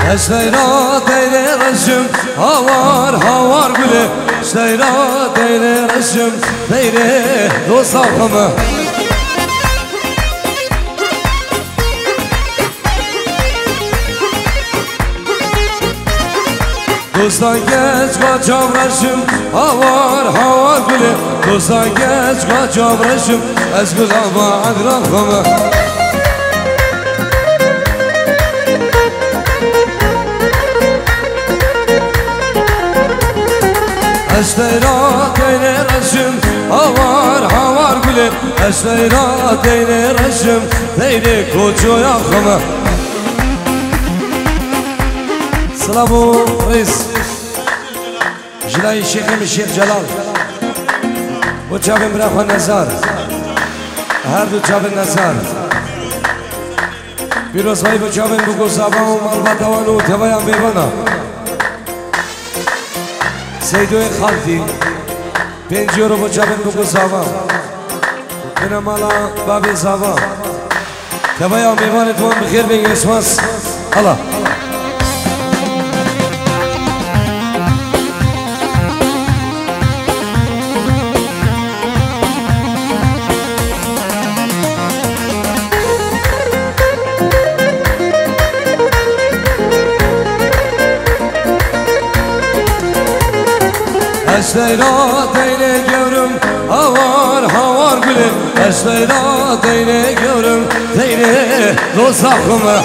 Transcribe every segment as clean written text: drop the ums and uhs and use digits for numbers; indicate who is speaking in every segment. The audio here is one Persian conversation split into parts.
Speaker 1: اشتیرا دیره رشم هوار گله اشتیرا دیره رشم دیره دوست آخمه دوستان گچ قاچام رشم هوار گله دوستان گچ قاچام رشم از گلابا عدران خمه اشتیرا دیره رشم هوار گله اشتیرا دیره رشم دیره کوچویا خمه سلامو رئیس جلای شیخ جلال و چاوین براخوان نزار هر دو چاوین نزار پیروزهایی و چاوین بگو زبان و مالباتوان و تویان بیوانا سیدوی خالتی 5 یورو و چاوین بگو زبان بنامالا بابی زبان تویان بیوانتوان بخیر بگی اسماس الله اشتیرا دیره görüm هوار gülüm اشتیرا دیره görüm دیره dost akımı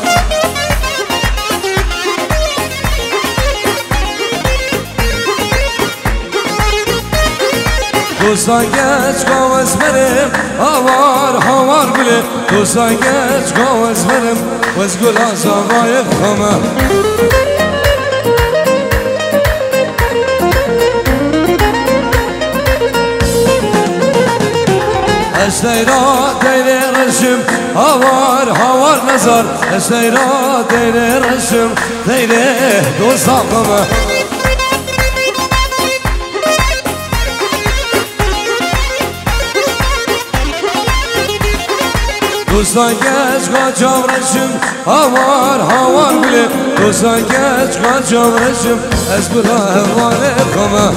Speaker 1: dostan geç kavaz benim هوار gülüm dostan geç kavaz benim vez gül azamay kımı اشتیرا دیره رشم هوار نظر اشتیرا دیره رشم دیره دوست آقامه دوستان گچ قاچام رشم هوار گله دوستان گچ قاچام رشم از گلا هوانه خمه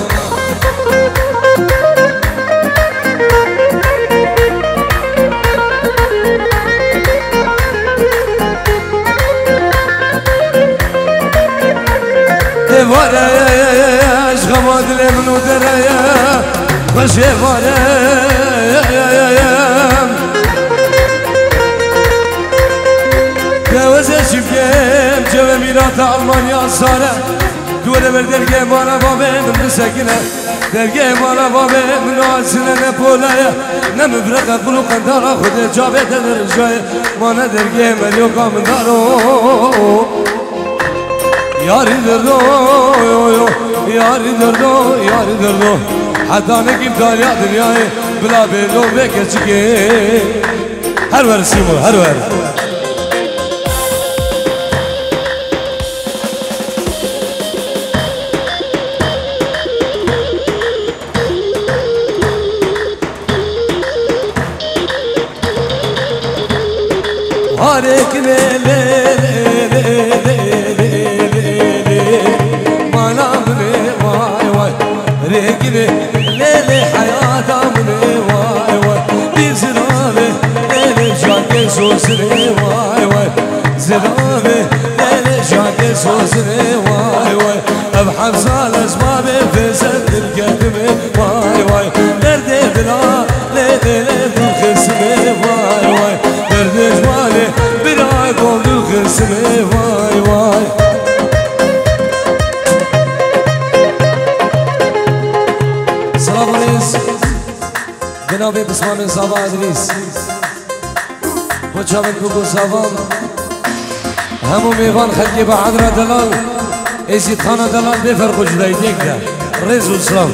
Speaker 1: واره عشق ما دل منو دره خوشه واره دوزه شفیم جوه میرات آلمانیا ساره دوره بر درگه مالا بابه من بسکنه درگه مالا بابه من آسنه نپوله نمبرقه بلو قندارا خود جابه در جای مانا درگه ملیو کامندارو یاری دردو یاری دردو حتی نگیم داریا دنیای بلا بیدو بکچگه هر ور سیمو هر ور هر ایک ريقني ليلي حياة امني واي دي زرابي ليلي جاكي سوسني واي زرابي ليلي جاكي سوسني واي ابحث صال اسبابي في سد الكتمي واي دردي بلا ليلي خسمي واي دردي جمالي بلا قول خسمي واي جناب بسمان زاوا ادریس و جاوید بگو زاوان همو میوان خلقی با عدر دلال ایزید خانه دلال بفرقو جدای دیگ ده ریز و سلام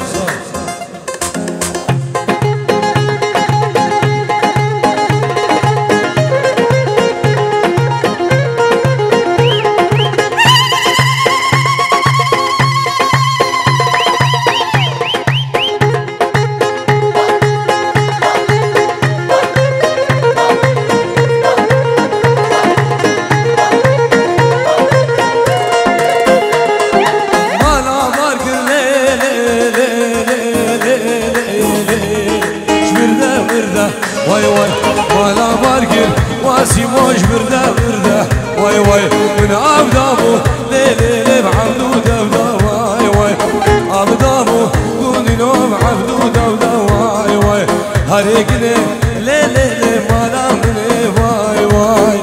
Speaker 1: واي واي من عبدابو ليلي بعبدو دودا واي واي عبدابو قولي نوم عبدو دودا واي واي هريقني ليلي مالا مني واي واي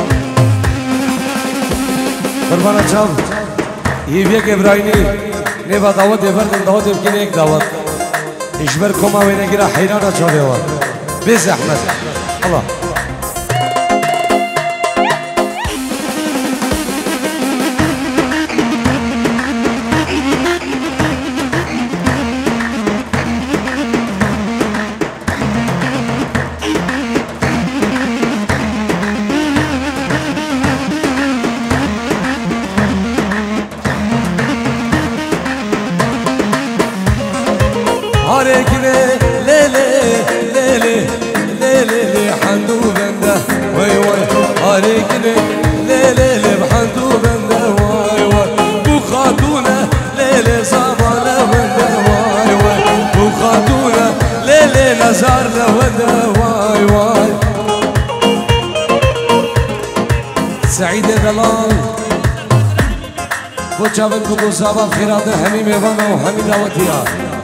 Speaker 1: قربانا چاو يبيك إبراهيني نيفا دعوت يفردن دعوت يبكيني اك دعوت إشبر كوما وينگيرا حيرانا چاوه وار بيز أحمد الله هاريكني ليلي ليلي ليلي حندو بنده واي واي هاريكني ليلي بحندو بنده واي واي بو خاتونه ليلي صابانه بنده واي واي بو خاتونه ليلي نزار لونده واي واي سعيد دلال بو چاون بو صابا خيرات همي ميوانا وهمي دعوتيا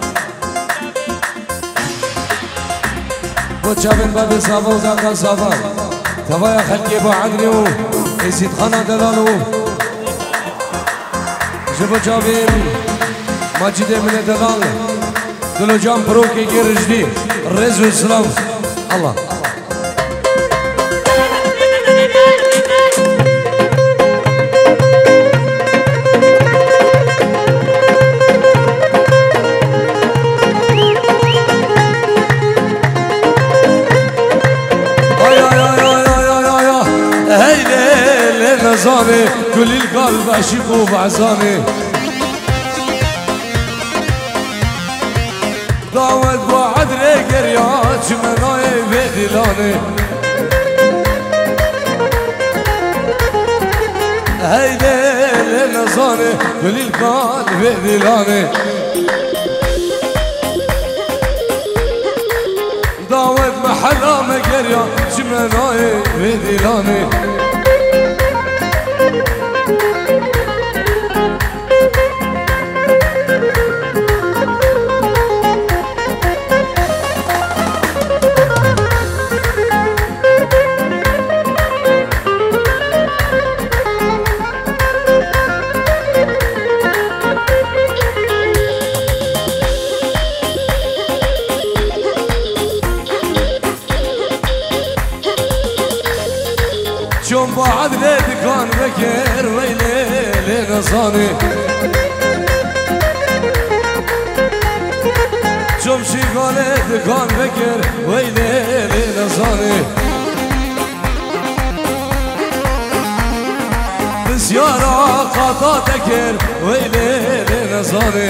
Speaker 1: وچابن باب صابا وذاك صابا تبايا خلقي ابو عدني ويزيد خانا دلالو جبو چابن ماجد من دلال دلو جام بروكي جرجدي الرز والسلام الله زاني كل القلب عشقه بعزاني دعوت بعد ريقر يا جمناي بدلاني هيدي لنزاني كل القلب بدلاني دعوت محلا مقر يا جمناي بدلاني شوم بعد لدكان بكر ويلي لنصاني شوم شيخان لدكان بكر ويلي لنصاني بسيارة قطع تكر ويلي لنصاني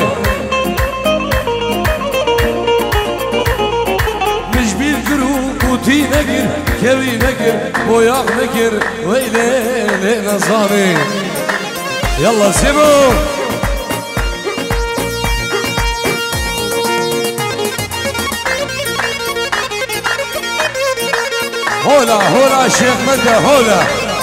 Speaker 1: مش بيذكروا قوتي نقر كوي نقر بوياق نقر ويلي نصاني يلا سيبو هولا هولا شيخ مدى هولا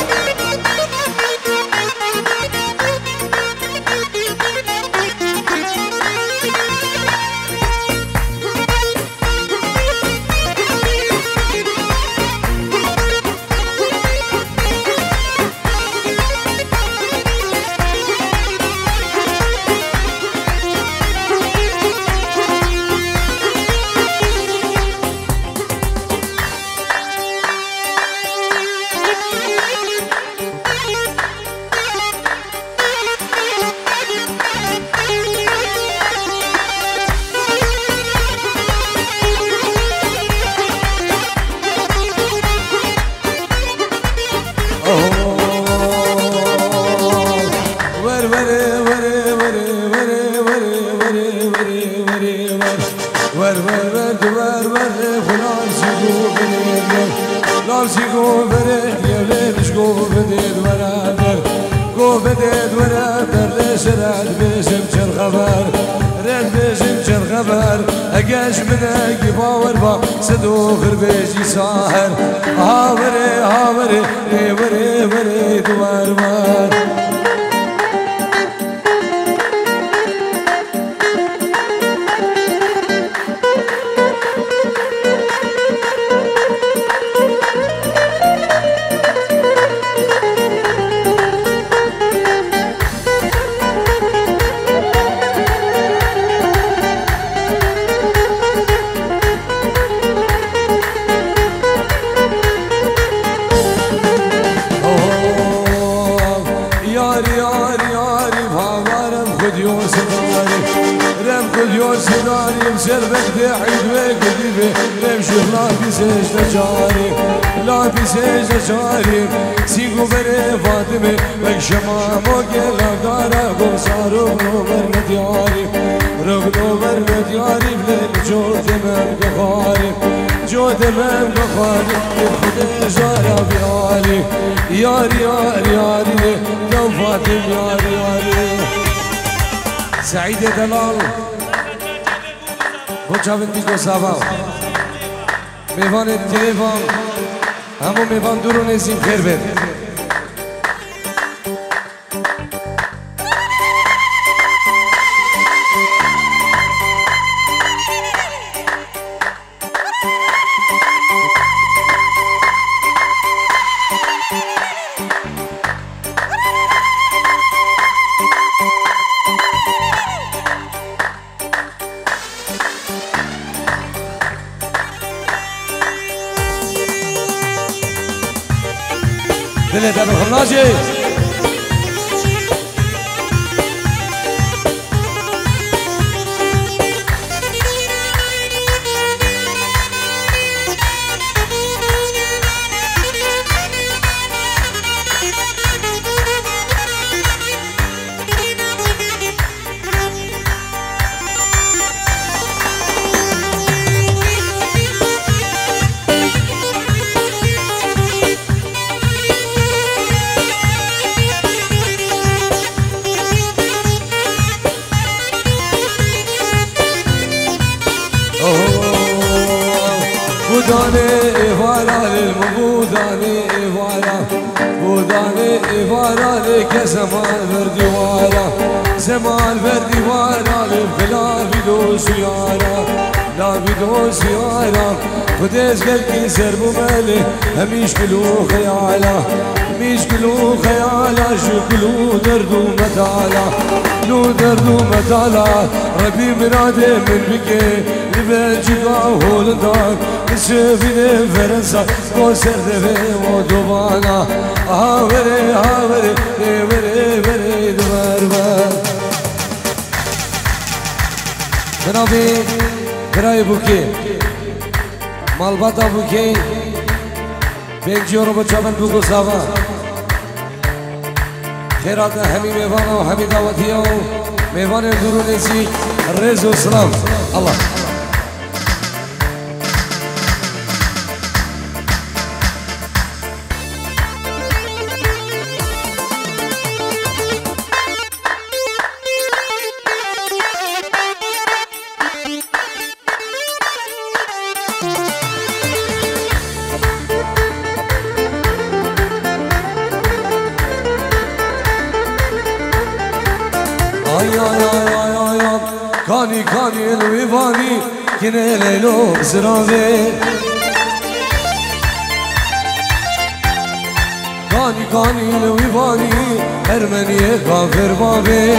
Speaker 1: اقاش منك باور با صدو خربيجي ساهر هاوري هاوري وري وري دوار بر سربك عيد وقديبي نمشي لا بيسيج لجاري لا بيسيج لجاري سيقو بني فاطمي بك شمام وقيلا دارا قوصار رغنو برنا دياري رغنو برنا دياري بلين جو تمام قخاري جو تمام قخاري بخدي جارا بيالي ياري ياري ياري لو فاطم ياري ياري سعيد دلال بچاون بیگو ساوا میوان تلفن همون میوان درون ازیم خیر بید دلت ابو خلاجي بودانه ایوارا للمبودانه ایوارا بودانه ایوارا لکه زمان بردیوارا زمان بردیوارا لفلا بیدو سیارا لا بیدو سیارا خودش گلکی زربو مالی همیش کلو خیالا همیش کلو خیالا شو کلو دردو مدالا لو دردو مدالا ربی مراده من بکه لبلجیکا هولندان سفینه فرنسا با سردفه و دوبانا آوره آوره بره بره دوبار بر جنابی برای بوکی مالباتا بوکی بینجیو رو بچابن بوکو ساوا خیرات همی میوانا و همی دعوتی ها میوان درونیسی رز و سلام الله کانی کانی الویوانی کنه لیلو زراوه کانی کانی الویوانی ارمنیه کافر بابه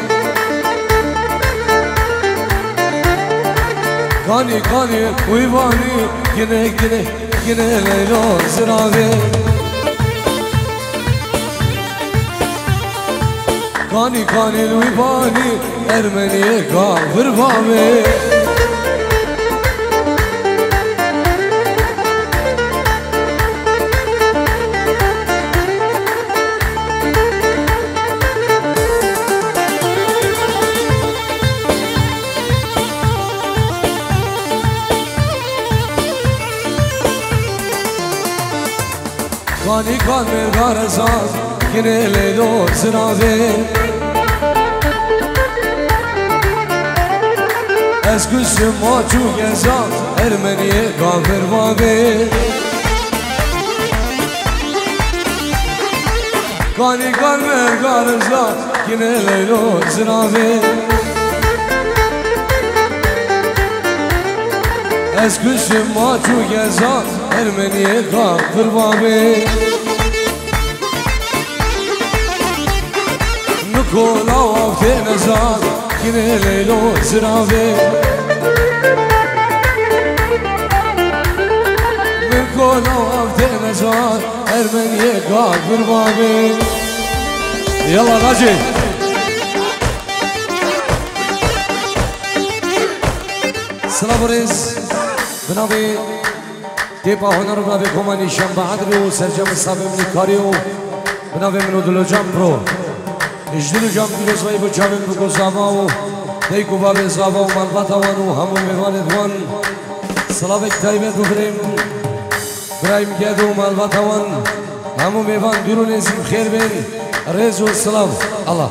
Speaker 1: کانی کانی الویوانی کنه کنه کنه لیلو زراوه کانی کانی الویوانی ارمنیه کافر بابه کانی کان مردار زاز کنه لیلو زراوه از کشم ما چو گزا ارمنیه کافر بابه کانی کار مرگارزا کنه لیلو زنابه از کشم ما چو گزان ارمنیه کار قربابه نکولا وقتی نزان کنه لیلو زنابه نکولا وقتی نزان ارمنیه کار قربابه يلا راجي سلابريز بنابي ديبا هنر بنابي كوماني شنبه عدري وسرجم الصابي من كاريو بنابي منو دلو جامبرو اجدلو جامبرو زويبو جامن بكو زاواو ديكو بابي زاواو مالباتا وانو همو ميواني دوان سلابك تايبت بفريم برايم جادو مالباتا وان همو ميوان دورو نزيم خير بين ريز والسلام الله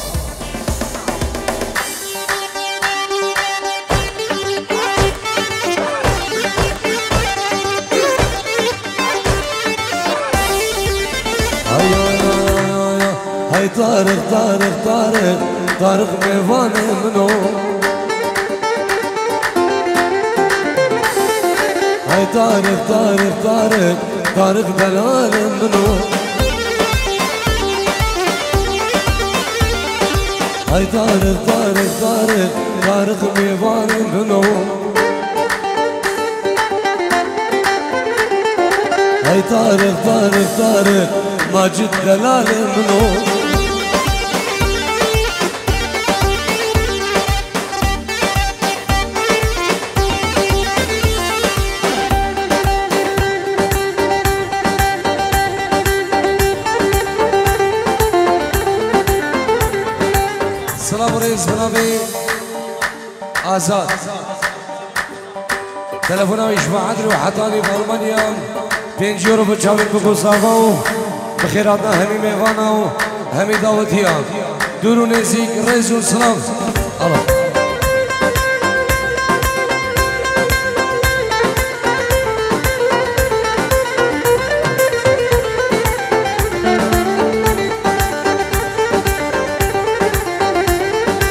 Speaker 1: هاي طارق طارق طارق طارق ميوان منو هاي طارق طارق طارق طارق دلال منو هاي طارق طارق طارق طارق ميوان منو هاي طارق طارق طارق ماجد دلال منو سلام رئيس بنابي آزاد تلفونه يشبع عدري وحطاني بألمانيا 5 يورو بتشاور بكو صافو بخيراتنا همي ميغانا همي دعوتيا دورو نزيك رئيس والسلام الله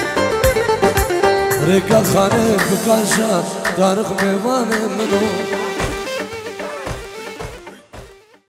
Speaker 1: ركا خانه بكاشات طارق ميوان منو